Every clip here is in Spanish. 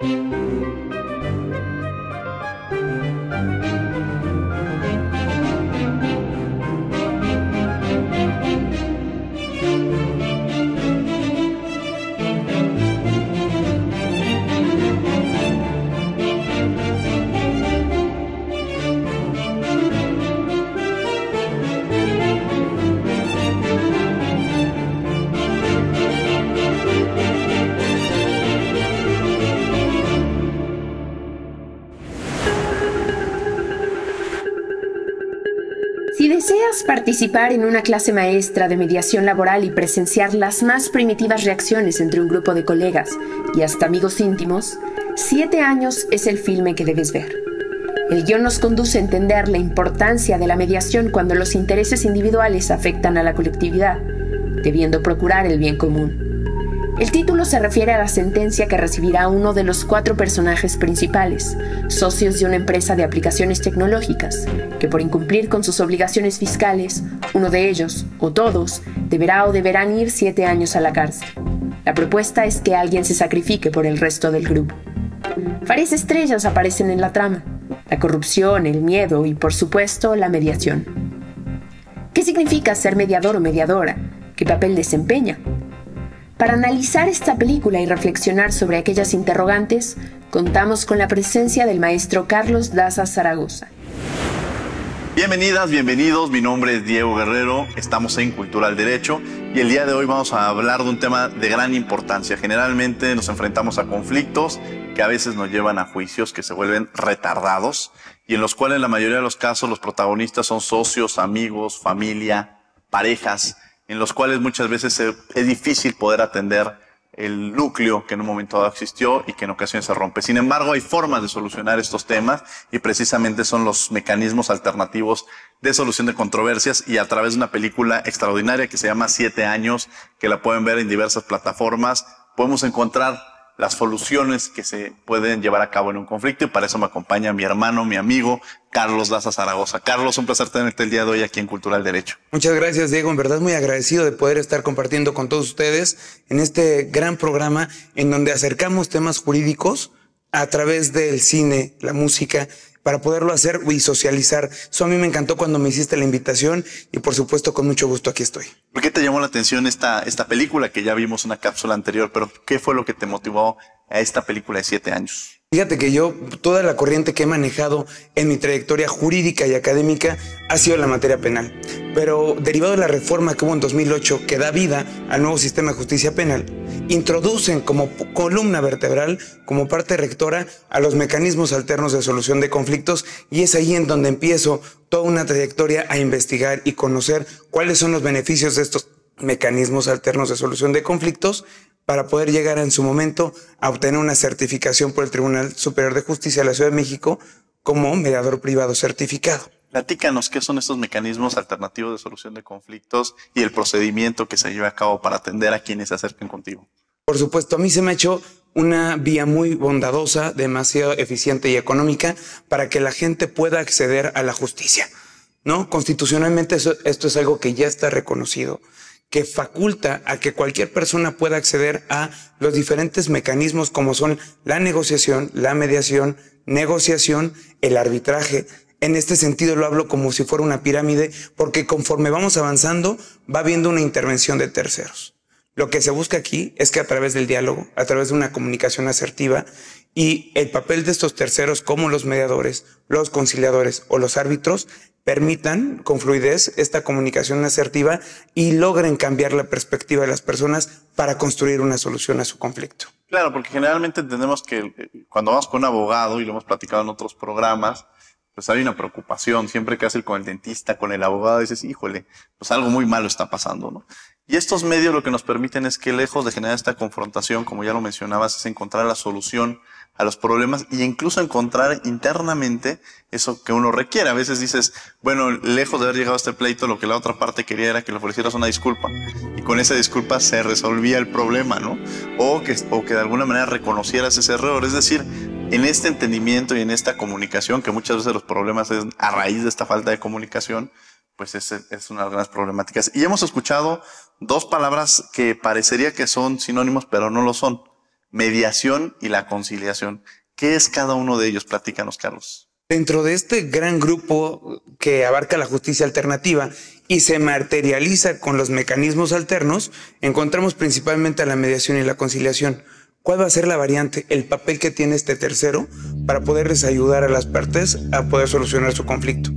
Si deseas participar en una clase maestra de mediación laboral y presenciar las más primitivas reacciones entre un grupo de colegas y hasta amigos íntimos, 7 años es el filme que debes ver. El guión nos conduce a entender la importancia de la mediación cuando los intereses individuales afectan a la colectividad, debiendo procurar el bien común. El título se refiere a la sentencia que recibirá uno de los 4 personajes principales, socios de una empresa de aplicaciones tecnológicas, que por incumplir con sus obligaciones fiscales, uno de ellos, o todos, deberá o deberán ir 7 años a la cárcel. La propuesta es que alguien se sacrifique por el resto del grupo. Varias estrellas aparecen en la trama: la corrupción, el miedo y, por supuesto, la mediación. ¿Qué significa ser mediador o mediadora? ¿Qué papel desempeña? Para analizar esta película y reflexionar sobre aquellas interrogantes, contamos con la presencia del maestro Carlos Daza Zaragoza. Bienvenidas, bienvenidos, mi nombre es Diego Guerrero, estamos en Cultura al Derecho y el día de hoy vamos a hablar de un tema de gran importancia. Generalmente nos enfrentamos a conflictos que a veces nos llevan a juicios que se vuelven retardados y en los cuales en la mayoría de los casos los protagonistas son socios, amigos, familia, parejas, en los cuales muchas veces es difícil poder atender el núcleo que en un momento dado existió y que en ocasiones se rompe. Sin embargo, hay formas de solucionar estos temas y precisamente son los mecanismos alternativos de solución de controversias y a través de una película extraordinaria que se llama 7 años, que la pueden ver en diversas plataformas, podemos encontrar las soluciones que se pueden llevar a cabo en un conflicto y para eso me acompaña mi hermano, mi amigo, Carlos Daza Zaragoza. Carlos, un placer tenerte el día de hoy aquí en Cultura del Derecho. Muchas gracias, Diego. En verdad muy agradecido de poder estar compartiendo con todos ustedes en este gran programa en donde acercamos temas jurídicos a través del cine, la música, para poderlo hacer y socializar. Eso a mí me encantó cuando me hiciste la invitación y por supuesto con mucho gusto aquí estoy. ¿Por qué te llamó la atención esta película que ya vimos una cápsula anterior, pero qué fue lo que te motivó a esta película de 7 años? Fíjate que yo, toda la corriente que he manejado en mi trayectoria jurídica y académica ha sido la materia penal. Pero derivado de la reforma que hubo en 2008, que da vida al nuevo sistema de justicia penal, introducen como columna vertebral, como parte rectora, a los mecanismos alternos de solución de conflictos y es ahí en donde empiezo toda una trayectoria a investigar y conocer cuáles son los beneficios de estos mecanismos alternos de solución de conflictos para poder llegar en su momento a obtener una certificación por el Tribunal Superior de Justicia de la Ciudad de México como mediador privado certificado. Platícanos qué son estos mecanismos alternativos de solución de conflictos y el procedimiento que se lleva a cabo para atender a quienes se acerquen contigo. Por supuesto, a mí se me ha hecho una vía muy bondadosa, demasiado eficiente y económica para que la gente pueda acceder a la justicia, ¿no? Constitucionalmente esto es algo que ya está reconocido, que faculta a que cualquier persona pueda acceder a los diferentes mecanismos como son la negociación, la mediación, negociación, el arbitraje. En este sentido lo hablo como si fuera una pirámide porque conforme vamos avanzando va habiendo una intervención de terceros. Lo que se busca aquí es que a través del diálogo, a través de una comunicación asertiva y el papel de estos terceros como los mediadores, los conciliadores o los árbitros permitan con fluidez esta comunicación asertiva y logren cambiar la perspectiva de las personas para construir una solución a su conflicto. Claro, porque generalmente entendemos que cuando vamos con un abogado, y lo hemos platicado en otros programas, pues hay una preocupación. Siempre que haces con el dentista, con el abogado, dices, híjole, pues algo muy malo está pasando, ¿no? Y estos medios lo que nos permiten es que lejos de generar esta confrontación, como ya lo mencionabas, es encontrar la solución a los problemas e incluso encontrar internamente eso que uno requiere. A veces dices, bueno, lejos de haber llegado a este pleito, lo que la otra parte quería era que le ofrecieras una disculpa. Y con esa disculpa se resolvía el problema, ¿no? O que de alguna manera reconocieras ese error. Es decir, en este entendimiento y en esta comunicación, que muchas veces los problemas es a raíz de esta falta de comunicación, pues es una de las grandes problemáticas. Y hemos escuchado dos palabras que parecería que son sinónimos, pero no lo son. mediación y la conciliación. ¿Qué es cada uno de ellos? Platícanos, Carlos. Dentro de este gran grupo que abarca la justicia alternativa y se materializa con los mecanismos alternos, encontramos principalmente a la mediación y la conciliación. ¿Cuál va a ser la variante? El papel que tiene este tercero para poderles ayudar a las partes a poder solucionar su conflicto.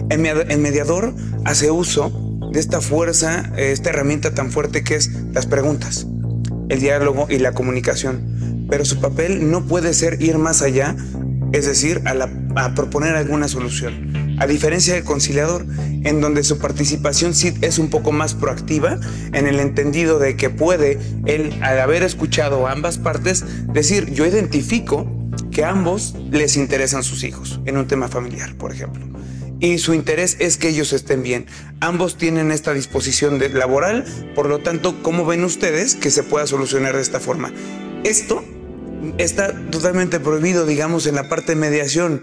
El mediador hace uso de esta fuerza, esta herramienta tan fuerte que es las preguntas, el diálogo y la comunicación. Pero su papel no puede ser ir más allá, es decir, a proponer alguna solución. A diferencia del conciliador, en donde su participación sí es un poco más proactiva, en el entendido de que puede él, al haber escuchado a ambas partes, decir, yo identifico que a ambos les interesan sus hijos, en un tema familiar, por ejemplo. Y su interés es que ellos estén bien. Ambos tienen esta disposición laboral, por lo tanto, ¿cómo ven ustedes que se pueda solucionar de esta forma? Esto está totalmente prohibido, digamos, en la parte de mediación,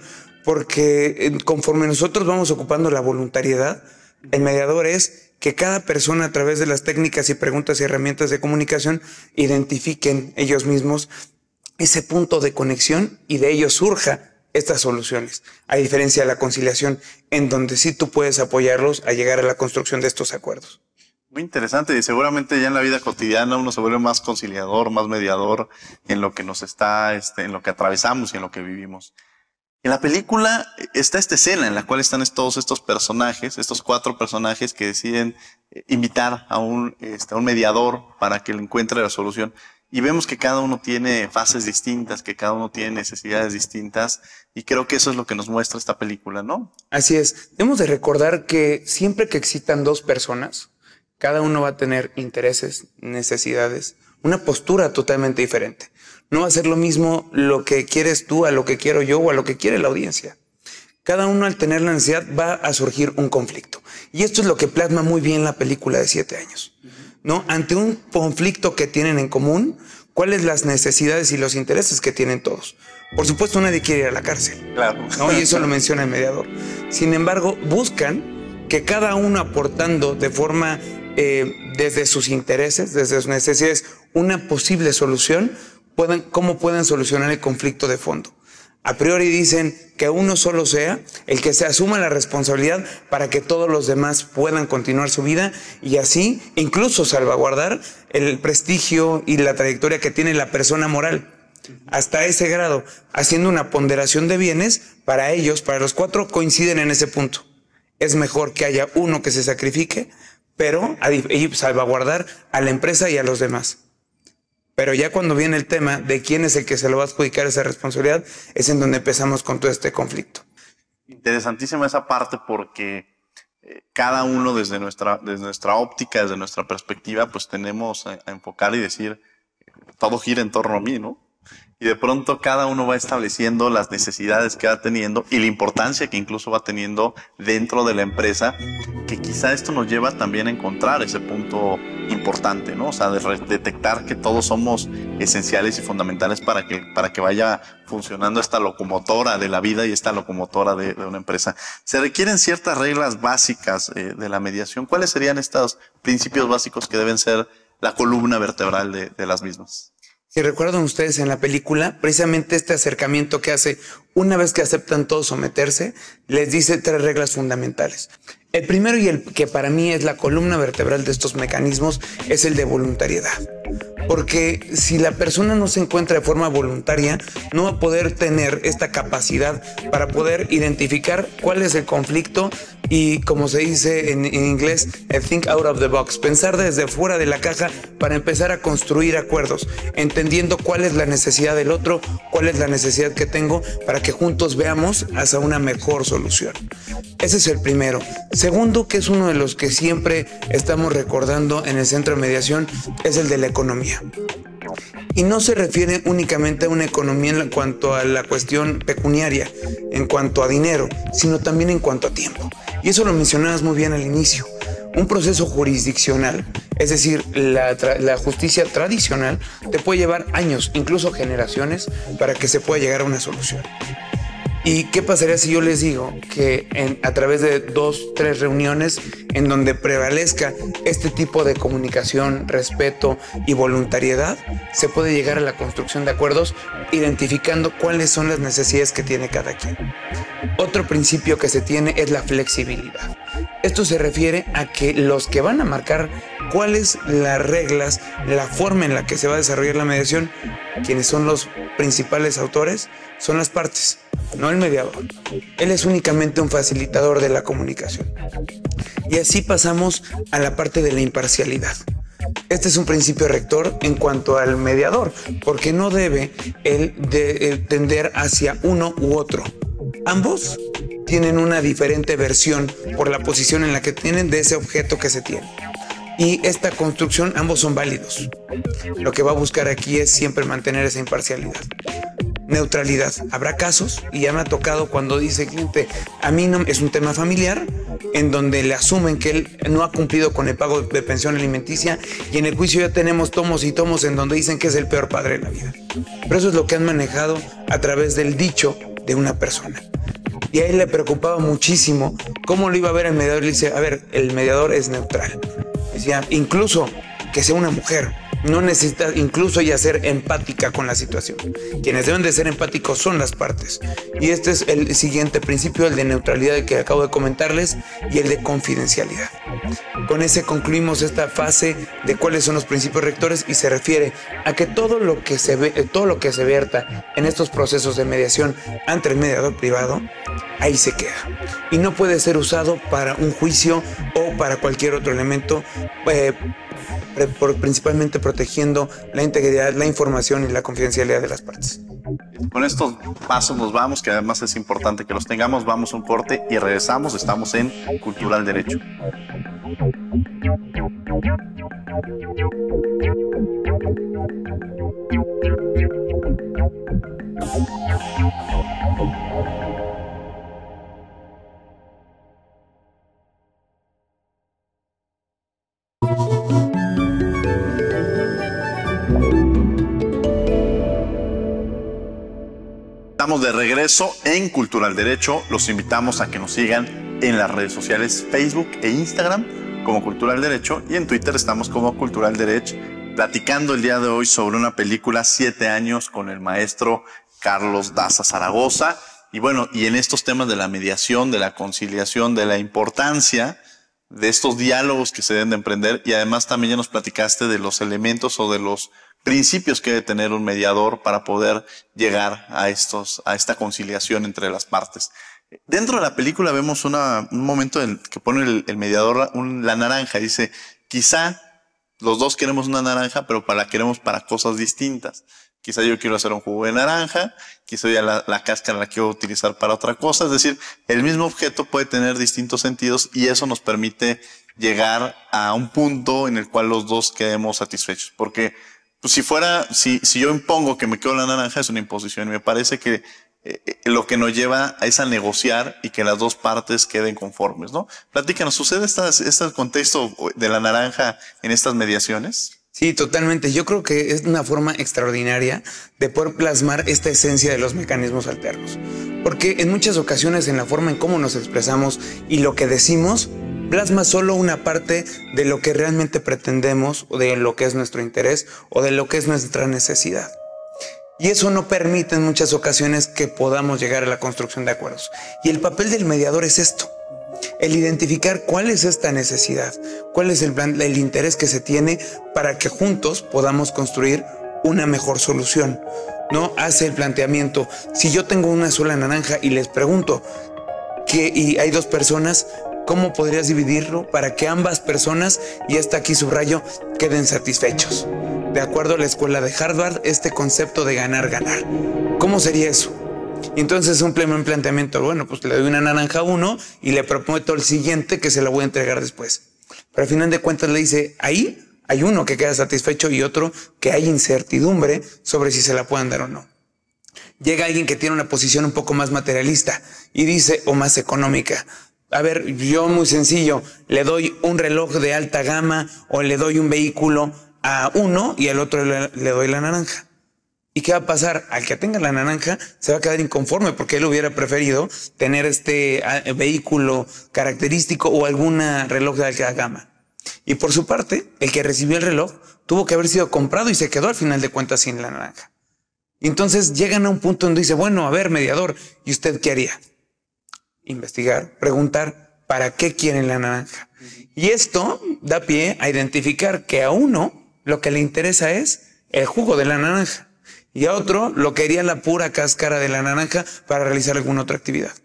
porque conforme nosotros vamos ocupando la voluntariedad, el mediador es que cada persona, a través de las técnicas y preguntas y herramientas de comunicación, identifiquen ellos mismos ese punto de conexión y de ellos surja estas soluciones, a diferencia de la conciliación, en donde sí tú puedes apoyarlos a llegar a la construcción de estos acuerdos. Muy interesante, y seguramente ya en la vida cotidiana uno se vuelve más conciliador, más mediador en lo que nos está, en lo que atravesamos y en lo que vivimos. En la película está esta escena en la cual están todos estos personajes, estos 4 personajes que deciden invitar a un mediador para que le encuentre la solución. Y vemos que cada uno tiene fases distintas, que cada uno tiene necesidades distintas, y creo que eso es lo que nos muestra esta película, ¿no? Así es. Debemos de recordar que siempre que existan 2 personas, cada uno va a tener intereses, necesidades, una postura totalmente diferente. No va a ser lo mismo lo que quieres tú a lo que quiero yo o a lo que quiere la audiencia. Cada uno, al tener la necesidad, va a surgir un conflicto. Y esto es lo que plasma muy bien la película de 7 años. ¿No? Ante un conflicto que tienen en común, ¿cuáles las necesidades y los intereses que tienen todos? Por supuesto, nadie quiere ir a la cárcel. Claro. ¿No? Y eso lo menciona el mediador. Sin embargo, buscan que cada uno, aportando de forma, desde sus intereses, desde sus necesidades, una posible solución, cómo pueden solucionar el conflicto de fondo. A priori dicen que uno solo sea el que se asuma la responsabilidad para que todos los demás puedan continuar su vida y así incluso salvaguardar el prestigio y la trayectoria que tiene la persona moral. Hasta ese grado, haciendo una ponderación de bienes, para ellos, para los 4, coinciden en ese punto. Es mejor que haya uno que se sacrifique, pero salvaguardar a la empresa y a los demás. Pero ya cuando viene el tema de quién es el que se lo va a adjudicar esa responsabilidad, es en donde empezamos con todo este conflicto. Interesantísima esa parte, porque cada uno desde nuestra óptica, desde nuestra perspectiva, pues tenemos a enfocar y decir, todo gira en torno a mí, ¿no? Y de pronto cada uno va estableciendo las necesidades que va teniendo y la importancia que incluso va teniendo dentro de la empresa, que quizá esto nos lleva también a encontrar ese punto importante, ¿no? O sea, de detectar que todos somos esenciales y fundamentales para que vaya funcionando esta locomotora de la vida y esta locomotora de una empresa. Se requieren ciertas reglas básicas de la mediación. ¿Cuáles serían estos principios básicos que deben ser la columna vertebral de las mismas? Si recuerdan ustedes en la película, precisamente este acercamiento que hace una vez que aceptan todos someterse, les dice 3 reglas fundamentales. El primero, y el que para mí es la columna vertebral de estos mecanismos, es el de voluntariedad. Porque si la persona no se encuentra de forma voluntaria, no va a poder tener esta capacidad para poder identificar cuál es el conflicto y, como se dice en inglés, think out of the box, pensar desde fuera de la caja para empezar a construir acuerdos, entendiendo cuál es la necesidad del otro, cuál es la necesidad que tengo, para que juntos veamos hacia una mejor solución. Ese es el primero. Segundo, que es uno de los que siempre estamos recordando en el Centro de Mediación, es el de la economía. Y no se refiere únicamente a una economía en cuanto a la cuestión pecuniaria, en cuanto a dinero, sino también en cuanto a tiempo. Y eso lo mencionabas muy bien al inicio. Un proceso jurisdiccional, es decir, la justicia tradicional, te puede llevar años, incluso generaciones, para que se pueda llegar a una solución. ¿Y qué pasaría si yo les digo que a través de 2, 3 reuniones en donde prevalezca este tipo de comunicación, respeto y voluntariedad, se puede llegar a la construcción de acuerdos identificando cuáles son las necesidades que tiene cada quien? Otro principio que se tiene es la flexibilidad. Esto se refiere a que los que van a marcar cuáles las reglas, la forma en la que se va a desarrollar la mediación, quienes son los principales autores, son las partes, no el mediador. Él es únicamente un facilitador de la comunicación. Y así pasamos a la parte de la imparcialidad. Este es un principio rector en cuanto al mediador, porque no debe él tender hacia uno u otro. Ambos tienen una diferente versión por la posición en la que tienen de ese objeto que se tiene. Y esta construcción, ambos son válidos. Lo que va a buscar aquí es siempre mantener esa imparcialidad. Neutralidad. Habrá casos, y ya me ha tocado cuando dice cliente, a mí no, es un tema familiar, en donde le asumen que él no ha cumplido con el pago de pensión alimenticia, y en el juicio ya tenemos tomos y tomos en donde dicen que es el peor padre de la vida. Pero eso es lo que han manejado a través del dicho de una persona. Y a él le preocupaba muchísimo cómo lo iba a ver el mediador. Le dice, a ver, el mediador es neutral. Decía, incluso que sea una mujer, no necesita incluso ella ser empática con la situación. Quienes deben de ser empáticos son las partes. Y este es el siguiente principio, el de neutralidad que acabo de comentarles, y el de confidencialidad. Con ese concluimos esta fase de cuáles son los principios rectores, y se refiere a que todo lo que se verta en estos procesos de mediación ante el mediador privado, ahí se queda. Y no puede ser usado para un juicio o para cualquier otro elemento, principalmente protegiendo la integridad, la información y la confidencialidad de las partes. Con estos pasos nos vamos, que además es importante que los tengamos. Vamos a un corte y regresamos. Estamos en Cultural Derecho. Estamos de regreso en Cultural Derecho. Los invitamos a que nos sigan en las redes sociales Facebook e Instagram como Cultural Derecho, y en Twitter estamos como Cultural Derecho, platicando el día de hoy sobre una película 7 años con el maestro Carlos Daza Zaragoza. Y bueno, y en estos temas de la mediación, de la conciliación, de la importancia de estos diálogos que se deben de emprender, y además también ya nos platicaste de los elementos o de los principios que debe tener un mediador para poder llegar a esta conciliación entre las partes. Dentro de la película vemos un momento en que pone el mediador la naranja. Dice, quizá los dos queremos una naranja, pero la queremos para cosas distintas. Quizá yo quiero hacer un jugo de naranja, quizá ya la cáscara la quiero utilizar para otra cosa. Es decir, el mismo objeto puede tener distintos sentidos, y eso nos permite llegar a un punto en el cual los dos quedemos satisfechos. Porque pues si yo impongo que me quedo la naranja, es una imposición, y me parece que lo que nos lleva es a negociar y que las dos partes queden conformes, ¿no? Platícanos, ¿sucede este contexto de la naranja en estas mediaciones? Sí, totalmente. Yo creo que es una forma extraordinaria de poder plasmar esta esencia de los mecanismos alternos. Porque en muchas ocasiones, en la forma en cómo nos expresamos y lo que decimos, plasma solo una parte de lo que realmente pretendemos, o de lo que es nuestro interés, o de lo que es nuestra necesidad. Y eso no permite en muchas ocasiones que podamos llegar a la construcción de acuerdos. Y el papel del mediador es esto: el identificar cuál es esta necesidad, cuál es el interés que se tiene, para que juntos podamos construir una mejor solución. No hace el planteamiento, si yo tengo una sola naranja y les pregunto, y hay 2 personas, ¿cómo podrías dividirlo para que ambas personas, y hasta aquí subrayo, queden satisfechos? De acuerdo a la escuela de Harvard, este concepto de ganar-ganar. ¿Cómo sería eso? Y entonces un planteamiento, bueno, pues le doy una naranja a uno y le prometo al siguiente que se la voy a entregar después. Pero al final de cuentas le dice, ahí hay uno que queda satisfecho y otro que hay incertidumbre sobre si se la puedan dar o no. Llega alguien que tiene una posición un poco más materialista y dice, o más económica, a ver, yo muy sencillo, le doy un reloj de alta gama o le doy un vehículo a uno y al otro le doy la naranja. ¿Y qué va a pasar? Al que tenga la naranja se va a quedar inconforme porque él hubiera preferido tener este vehículo característico o alguna reloj de alta gama. Y por su parte, el que recibió el reloj tuvo que haber sido comprado y se quedó al final de cuentas sin la naranja. Y entonces llegan a un punto donde dice, bueno, a ver, mediador, ¿y usted qué haría? Investigar, preguntar, ¿para qué quieren la naranja? Y esto da pie a identificar que a uno lo que le interesa es el jugo de la naranja y a otro lo que haría la pura cáscara de la naranja para realizar alguna otra actividad.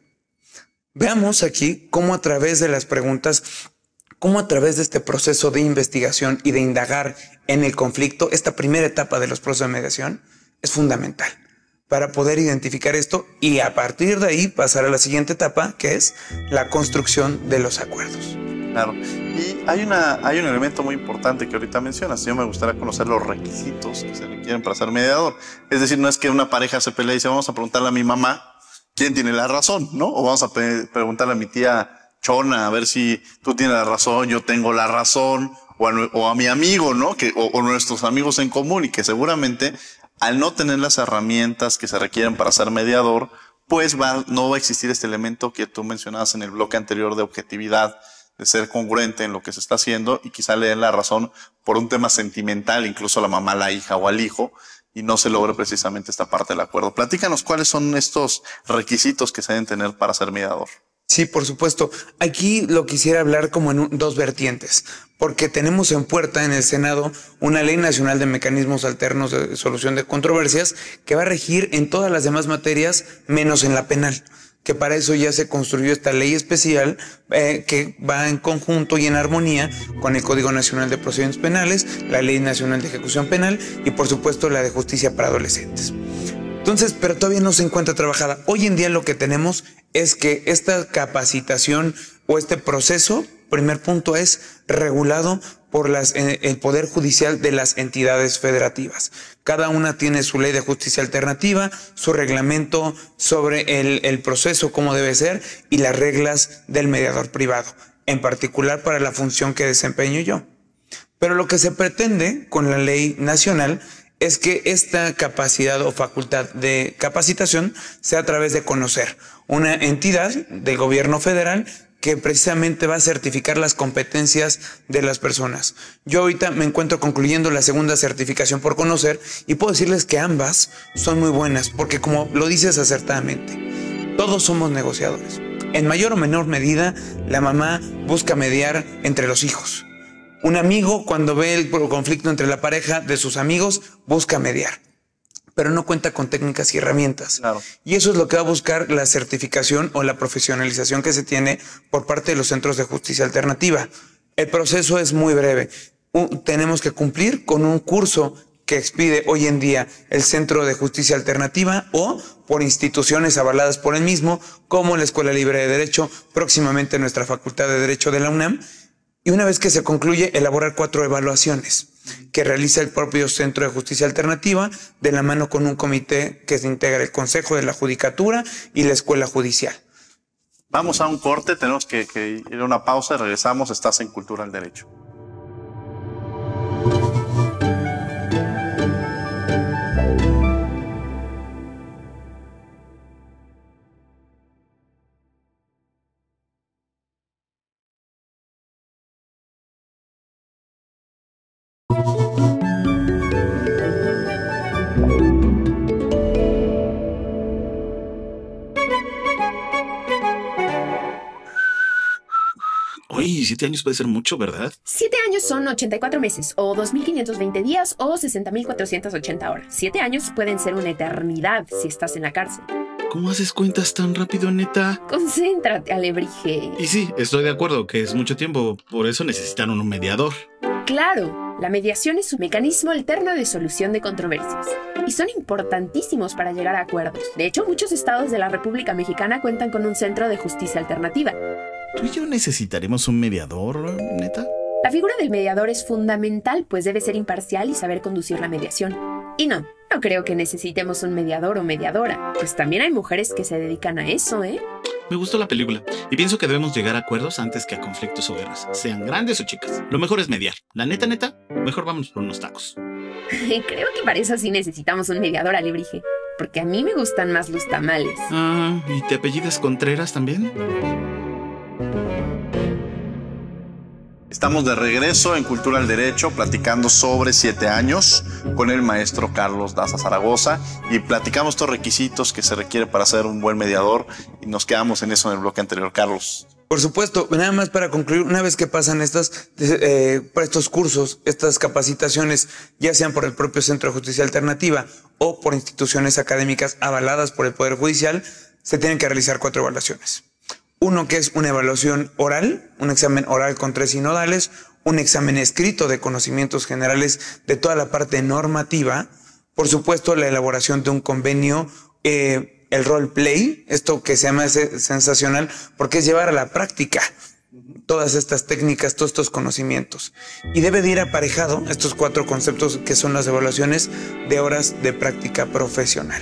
Veamos aquí cómo a través de las preguntas, cómo a través de este proceso de investigación y de indagar en el conflicto, esta primera etapa de los procesos de mediación es fundamental para poder identificar esto y a partir de ahí pasar a la siguiente etapa, que es la construcción de los acuerdos. Claro. Y hay un elemento muy importante que ahorita mencionas. Yo me gustaría conocer los requisitos que se requieren para ser mediador. Es decir, no es que una pareja se pelee y dice, vamos a preguntarle a mi mamá quién tiene la razón, ¿no? O vamos a preguntarle a mi tía Chona a ver si tú tienes la razón, yo tengo la razón, o a mi amigo, ¿no? O nuestros amigos en común, y que seguramente al no tener las herramientas que se requieren para ser mediador, pues no va a existir este elemento que tú mencionabas en el bloque anterior de objetividad, de ser congruente en lo que se está haciendo, y quizá le den la razón por un tema sentimental, incluso a la mamá, a la hija o al hijo, y no se logre precisamente esta parte del acuerdo. Platícanos cuáles son estos requisitos que se deben tener para ser mediador. Sí, por supuesto. Aquí lo quisiera hablar como en dos vertientes, porque tenemos en puerta en el Senado una Ley Nacional de Mecanismos Alternos de Solución de Controversias que va a regir en todas las demás materias menos en la penal, que para eso ya se construyó esta ley especial que va en conjunto y en armonía con el Código Nacional de Procedimientos Penales, la Ley Nacional de Ejecución Penal y por supuesto la de Justicia para Adolescentes. Entonces, pero todavía no se encuentra trabajada. Hoy en día lo que tenemos es que esta capacitación o este proceso, primer punto, es regulado por el Poder Judicial de las entidades federativas. Cada una tiene su ley de justicia alternativa, su reglamento sobre el proceso, cómo debe ser, y las reglas del mediador privado, en particular para la función que desempeño yo. Pero lo que se pretende con la ley nacional es que esta capacidad o facultad de capacitación sea a través de conocer una entidad del gobierno federal que precisamente va a certificar las competencias de las personas. Yo ahorita me encuentro concluyendo la segunda certificación por conocer y puedo decirles que ambas son muy buenas porque, como lo dices acertadamente, todos somos negociadores. En mayor o menor medida, la mamá busca mediar entre los hijos. Un amigo, cuando ve el conflicto entre la pareja de sus amigos, busca mediar, pero no cuenta con técnicas y herramientas. Claro. Y eso es lo que va a buscar la certificación o la profesionalización que se tiene por parte de los centros de justicia alternativa. El proceso es muy breve. Tenemos que cumplir con un curso que expide hoy en día el Centro de Justicia Alternativa o por instituciones avaladas por el mismo, como la Escuela Libre de Derecho, próximamente nuestra Facultad de Derecho de la UNAM. Y una vez que se concluye, elaborar 4 evaluaciones que realiza el propio Centro de Justicia Alternativa de la mano con un comité que se integra el Consejo de la Judicatura y la Escuela Judicial. Vamos a un corte, tenemos que ir a una pausa y regresamos. Estás en Cultura del Derecho. Oye, 7 años puede ser mucho, ¿verdad? 7 años son 84 meses, o 2.520 días, o 60.480 horas. 7 años pueden ser una eternidad si estás en la cárcel. ¿Cómo haces cuentas tan rápido, neta? Concéntrate, alebrije. Y sí, estoy de acuerdo que es mucho tiempo, por eso necesitan un mediador. Claro, la mediación es un mecanismo alterno de solución de controversias y son importantísimos para llegar a acuerdos. De hecho, muchos estados de la República Mexicana cuentan con un centro de justicia alternativa. ¿Tú y yo necesitaremos un mediador, neta? La figura del mediador es fundamental, pues debe ser imparcial y saber conducir la mediación. Y no, No creo que necesitemos un mediador o mediadora, pues también hay mujeres que se dedican a eso, ¿eh? Me gustó la película y pienso que debemos llegar a acuerdos antes que a conflictos o guerras, sean grandes o chicas. Lo mejor es mediar. La neta, mejor vamos por unos tacos. Creo que para eso sí necesitamos un mediador, Alebrije, porque a mí me gustan más los tamales. Ah, ¿y te apellidas Contreras también? Estamos de regreso en Cultura al Derecho platicando sobre 7 años con el maestro Carlos Daza Zaragoza y platicamos estos requisitos que se requiere para ser un buen mediador y nos quedamos en eso en el bloque anterior. Carlos. Por supuesto, nada más para concluir, una vez que pasan por estos cursos, estas capacitaciones, ya sean por el propio Centro de Justicia Alternativa o por instituciones académicas avaladas por el Poder Judicial, se tienen que realizar 4 evaluaciones. Uno que es una evaluación oral, un examen oral con 3 sinodales, un examen escrito de conocimientos generales de toda la parte normativa, por supuesto la elaboración de un convenio, el role play, esto que se llama sensacional porque es llevar a la práctica todas estas técnicas, todos estos conocimientos. Y debe de ir aparejado estos 4 conceptos que son las evaluaciones de horas de práctica profesional.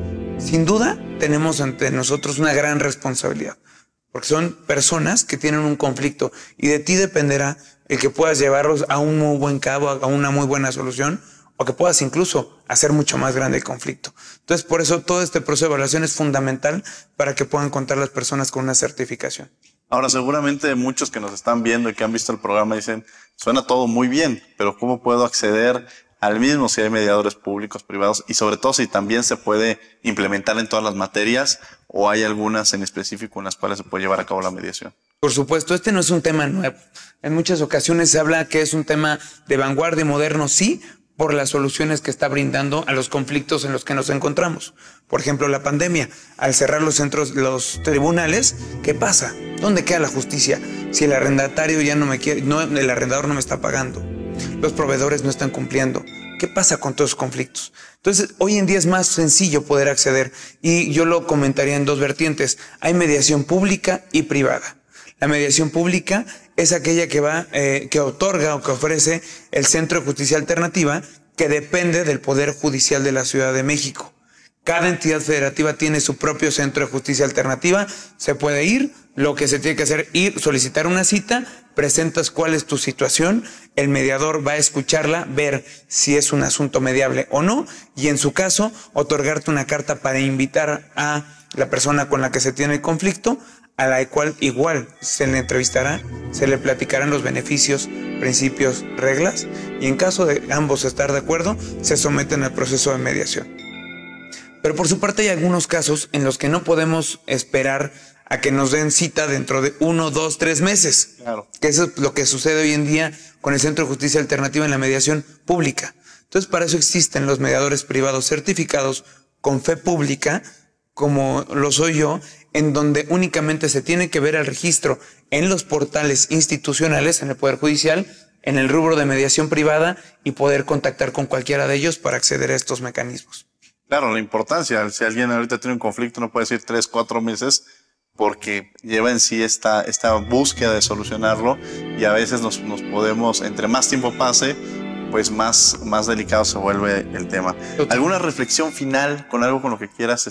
Sin duda tenemos ante nosotros una gran responsabilidad, porque son personas que tienen un conflicto y de ti dependerá el que puedas llevarlos a un muy buen cabo, a una muy buena solución, o que puedas incluso hacer mucho más grande el conflicto. Entonces, por eso todo este proceso de evaluación es fundamental para que puedan contar las personas con una certificación. Ahora, seguramente muchos que nos están viendo y que han visto el programa dicen, suena todo muy bien, pero ¿cómo puedo acceder al mismo si hay mediadores públicos, privados y sobre todo si también se puede implementar en todas las materias o hay algunas en específico en las cuales se puede llevar a cabo la mediación? Por supuesto, este no es un tema nuevo. En muchas ocasiones se habla que es un tema de vanguardia y moderno, sí, por las soluciones que está brindando a los conflictos en los que nos encontramos. Por ejemplo, la pandemia. Al cerrar los centros, los tribunales, ¿qué pasa? ¿Dónde queda la justicia? Si el arrendatario ya no me quiere, el arrendador no me está pagando, los proveedores no están cumpliendo. ¿Qué pasa con todos los conflictos? Entonces, hoy en día es más sencillo poder acceder y yo lo comentaría en 2 vertientes. Hay mediación pública y privada. La mediación pública es aquella que otorga o que ofrece el Centro de Justicia Alternativa, que depende del Poder Judicial de la Ciudad de México. Cada entidad federativa tiene su propio Centro de Justicia Alternativa. Se puede ir, lo que se tiene que hacer, ir, solicitar una cita, presentas cuál es tu situación, el mediador va a escucharla, ver si es un asunto mediable o no, y en su caso, otorgarte una carta para invitar a la persona con la que se tiene el conflicto, a la cual igual se le entrevistará, se le platicarán los beneficios, principios, reglas, y en caso de ambos estar de acuerdo, se someten al proceso de mediación. Pero por su parte hay algunos casos en los que no podemos esperar a que nos den cita dentro de 1, 2, 3 meses. Claro. Que eso es lo que sucede hoy en día con el Centro de Justicia Alternativa en la mediación pública. Entonces, para eso existen los mediadores privados certificados con fe pública, como lo soy yo, en donde únicamente se tiene que ver el registro en los portales institucionales, en el Poder Judicial, en el rubro de mediación privada y poder contactar con cualquiera de ellos para acceder a estos mecanismos. Claro, la importancia, si alguien ahorita tiene un conflicto no puede decir 3, 4 meses porque lleva en sí esta búsqueda de solucionarlo y a veces nos podemos, entre más tiempo pase, pues más delicado se vuelve el tema. ¿Alguna reflexión final con algo con lo que quieras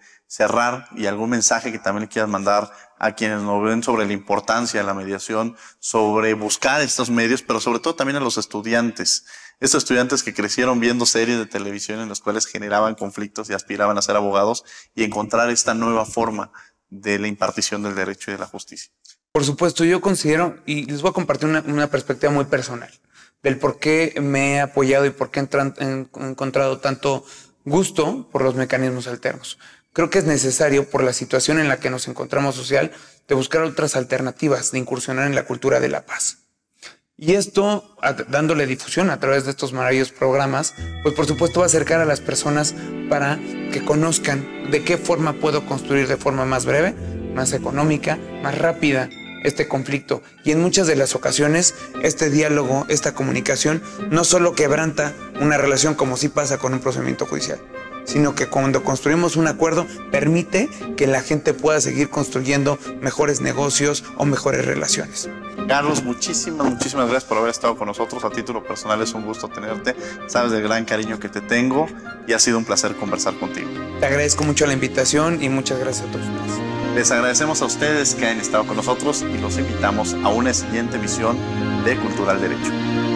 cerrar y algún mensaje que también le quieras mandar a quienes nos ven sobre la importancia de la mediación, sobre buscar estos medios, pero sobre todo también a los estudiantes? Estos estudiantes que crecieron viendo series de televisión en las cuales generaban conflictos y aspiraban a ser abogados y encontrar esta nueva forma de la impartición del derecho y de la justicia. Por supuesto, yo considero, y les voy a compartir una perspectiva muy personal, del por qué me he apoyado y por qué he encontrado tanto gusto por los mecanismos alternos. Creo que es necesario, por la situación en la que nos encontramos social, de buscar otras alternativas, de incursionar en la cultura de la paz. Y esto, dándole difusión a través de estos maravillosos programas, pues por supuesto va a acercar a las personas para que conozcan de qué forma puedo construir de forma más breve, más económica, más rápida este conflicto. Y en muchas de las ocasiones, este diálogo, esta comunicación, no solo quebranta una relación como sí pasa con un procedimiento judicial, sino que cuando construimos un acuerdo permite que la gente pueda seguir construyendo mejores negocios o mejores relaciones. Carlos, muchísimas gracias por haber estado con nosotros. A título personal es un gusto tenerte. Sabes del gran cariño que te tengo y ha sido un placer conversar contigo. Te agradezco mucho la invitación y muchas gracias a todos ustedes. Les agradecemos a ustedes que hayan estado con nosotros y los invitamos a una siguiente emisión de Cultural Derecho.